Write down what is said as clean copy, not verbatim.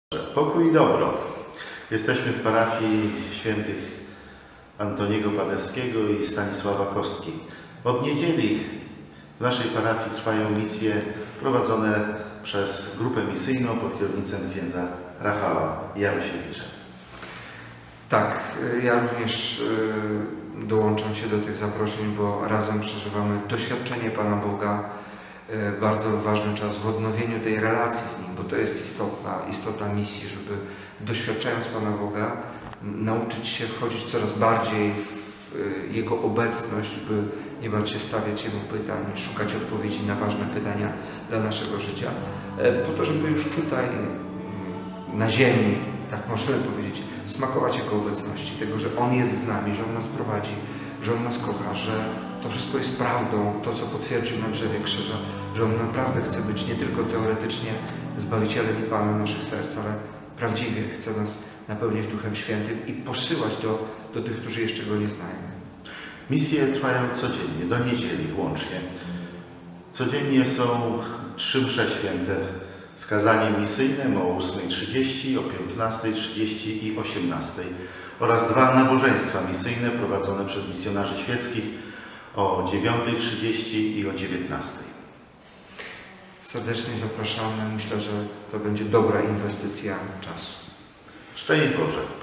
Pokój i dobro. Jesteśmy w parafii świętych Antoniego Padewskiego i Stanisława Kostki. Od niedzieli w naszej parafii trwają misje prowadzone przez grupę misyjną pod kierownictwem księdza Rafała Jarusiewicza. Tak, ja również dołączam się do tych zaproszeń, bo razem przeżywamy doświadczenie Pana Boga. Bardzo ważny czas w odnowieniu tej relacji z Nim, bo to jest istota misji, żeby doświadczając Pana Boga nauczyć się wchodzić coraz bardziej w Jego obecność, by nie bać się stawiać Jemu pytań, szukać odpowiedzi na ważne pytania dla naszego życia, po to, żeby już tutaj na ziemi, tak możemy powiedzieć, smakować Jego obecności, tego, że On jest z nami, że On nas prowadzi, że On nas kocha, że to wszystko jest prawdą, to co potwierdził na drzewie krzyża, że On naprawdę chce być nie tylko teoretycznie Zbawicielem i Panem naszych serc, ale prawdziwie chce nas napełnić Duchem Świętym i posyłać do tych, którzy jeszcze Go nie znają. Misje trwają codziennie, do niedzieli włącznie. Codziennie są 3 msze święte z kazaniem misyjnym o 8:30, o 15:30 i 18:00 oraz 2 nabożeństwa misyjne prowadzone przez misjonarzy świeckich o 9:30 i o 19:00. Serdecznie zapraszamy. Myślę, że to będzie dobra inwestycja czasu. Szczęść Boże!